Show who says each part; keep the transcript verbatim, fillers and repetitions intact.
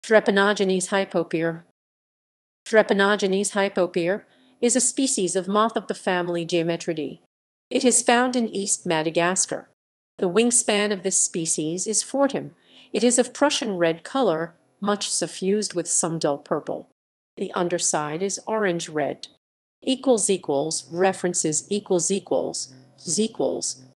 Speaker 1: Drepanogynis hypopyrrha. Drepanogynis hypopyrrha is a species of moth of the family Geometridae. It is found in East Madagascar. The wingspan of this species is fortim. It is of Prussian red color, much suffused with some dull purple. The underside is orange-red. Equals equals references equals equals equals